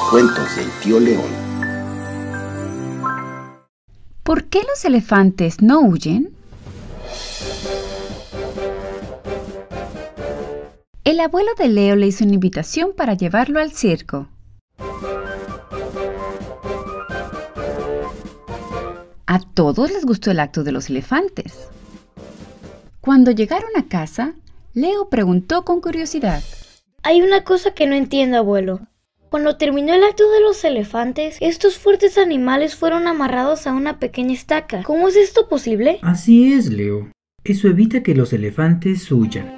Cuentos del tío León. ¿Por qué los elefantes no huyen? El abuelo de Leo le hizo una invitación para llevarlo al circo. A todos les gustó el acto de los elefantes. Cuando llegaron a casa, Leo preguntó con curiosidad: Hay una cosa que no entiendo, abuelo. Cuando terminó el acto de los elefantes, estos fuertes animales fueron amarrados a una pequeña estaca. ¿Cómo es esto posible? Así es, Leo. Eso evita que los elefantes huyan.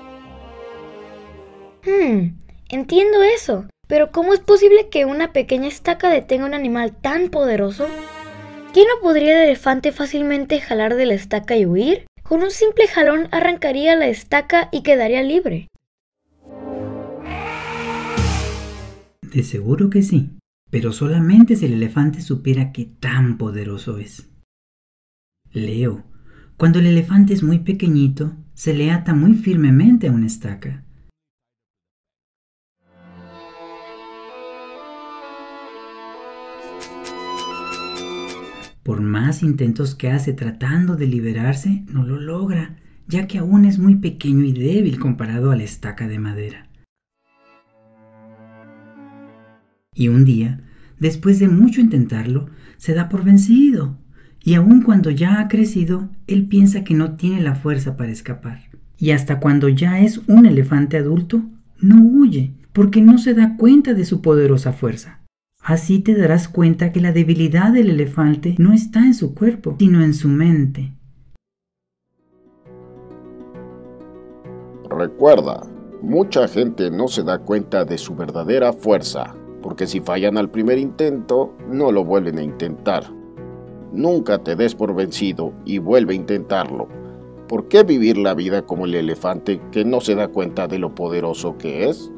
Entiendo eso. Pero ¿cómo es posible que una pequeña estaca detenga a un animal tan poderoso? ¿Qué no podría el elefante fácilmente jalar de la estaca y huir? Con un simple jalón arrancaría la estaca y quedaría libre. De seguro que sí, pero solamente si el elefante supiera qué tan poderoso es. Leo, cuando el elefante es muy pequeñito, se le ata muy firmemente a una estaca. Por más intentos que hace tratando de liberarse, no lo logra, ya que aún es muy pequeño y débil comparado a la estaca de madera. Y un día, después de mucho intentarlo, se da por vencido. Y aun cuando ya ha crecido, él piensa que no tiene la fuerza para escapar. Y hasta cuando ya es un elefante adulto, no huye, porque no se da cuenta de su poderosa fuerza. Así te darás cuenta que la debilidad del elefante no está en su cuerpo, sino en su mente. Recuerda, mucha gente no se da cuenta de su verdadera fuerza, porque si fallan al primer intento, no lo vuelven a intentar. Nunca te des por vencido y vuelve a intentarlo. ¿Por qué vivir la vida como el elefante que no se da cuenta de lo poderoso que es?